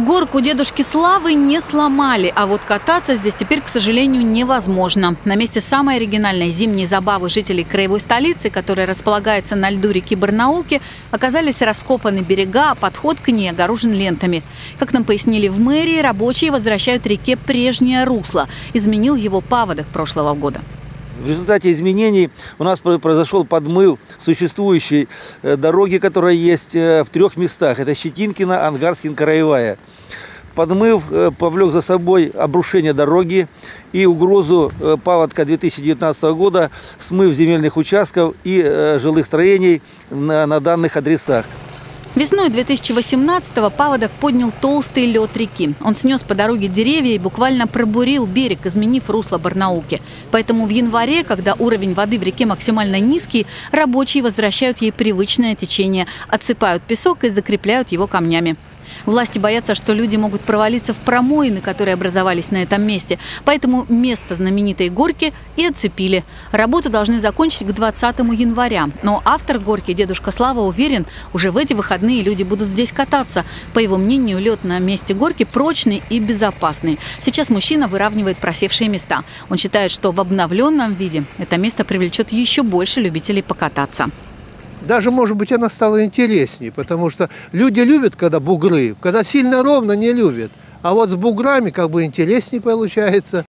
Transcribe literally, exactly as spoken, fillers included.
Горку дедушки Славы не сломали, а вот кататься здесь теперь, к сожалению, невозможно. На месте самой оригинальной зимней забавы жителей краевой столицы, которая располагается на льду реки Барнаулки, оказались раскопаны берега, а подход к ней огорожен лентами. Как нам пояснили в мэрии, рабочие возвращают реке прежнее русло. Изменил его паводок прошлого года. В результате изменений у нас произошел подмыв существующей дороги, которая есть в трех местах. Это Щетинкино, Ангарскин, Краевая. Подмыв повлек за собой обрушение дороги и угрозу паводка две тысячи девятнадцатого года, смыв земельных участков и жилых строений на, на данных адресах. Весной две тысячи восемнадцатого паводок поднял толстый лед реки. Он снес по дороге деревья и буквально пробурил берег, изменив русло Барнаулки. Поэтому в январе, когда уровень воды в реке максимально низкий, рабочие возвращают ей привычное течение, отсыпают песок и закрепляют его камнями. Власти боятся, что люди могут провалиться в промоины, которые образовались на этом месте. Поэтому место знаменитой горки и отцепили. Работу должны закончить к двадцатому января. Но автор горки, дедушка Слава, уверен, уже в эти выходные люди будут здесь кататься. По его мнению, лед на месте горки прочный и безопасный. Сейчас мужчина выравнивает просевшие места. Он считает, что в обновленном виде это место привлечет еще больше любителей покататься. Даже, может быть, она стала интереснее, потому что люди любят, когда бугры, когда сильно ровно, не любят. А вот с буграми как бы интереснее получается.